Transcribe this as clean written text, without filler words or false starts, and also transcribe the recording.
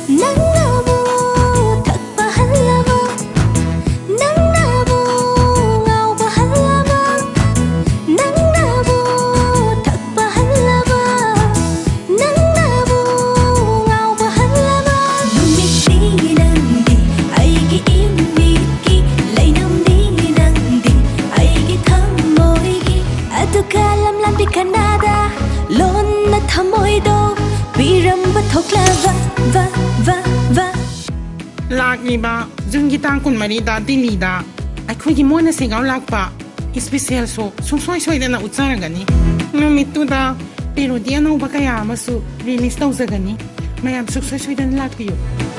ꯅꯪꯅꯕꯨ ꯊꯛꯄ ꯍꯜꯂꯕ ꯅꯪꯅꯕꯨ ꯉꯥꯎꯕ ꯍꯜꯂꯕ ꯅꯪꯅꯕꯨ ꯊꯛꯄ ꯍꯜꯂꯕ ꯅꯪꯅꯕу ꯉꯥꯎꯕ ꯍꯜꯂꯕ ꯅꯨꯃꯤꯠꯇꯤ ꯅꯪꯗꯤ ꯑꯩꯒꯤ ꯏꯃꯤꯠꯀꯤ ꯂꯩꯅꯝꯗꯤ ꯅꯪꯗꯤ ꯑꯩꯒꯤ ꯊꯃꯣꯏꯒꯤ ꯑꯗꯨꯒ ꯂꯝꯂꯥꯟꯕꯤ ꯀꯅꯥꯗ ꯂꯣꯟꯅ ꯊꯃꯣꯏꯗꯣ ꯄꯤꯔꯝꯕ ꯊꯣꯛꯂꯕ va va va ꯂꯥꯛꯂꯤꯕ ꯖꯨꯟꯒꯤ ꯇꯥꯡ 24ꯗ ꯗꯤꯜꯂꯤꯗ ꯑꯩꯈꯣꯏꯒꯤ ꯃꯣꯏꯅ ꯁꯦꯡꯒꯥꯎ ꯂꯥꯛꯄ ꯏꯁꯄꯤꯁꯦꯜ ꯁꯣ ꯁꯨꯡꯁꯣꯏ ꯁꯣꯏꯗꯅ ꯎꯠꯆꯔꯒꯅꯤ ꯅꯨꯃꯤꯠꯇꯨꯗ ꯄꯦꯔꯣꯗꯤ ꯑꯅꯧꯕ ꯀꯌꯥ ꯑꯃꯁꯨ ꯔꯤꯂꯤꯁ ꯇꯧꯖꯒꯅꯤ ꯃꯌꯥꯝ ꯁꯨꯡꯁꯣꯏ ꯁꯣꯏꯗꯅ ꯂꯥꯛꯄꯤꯌꯨ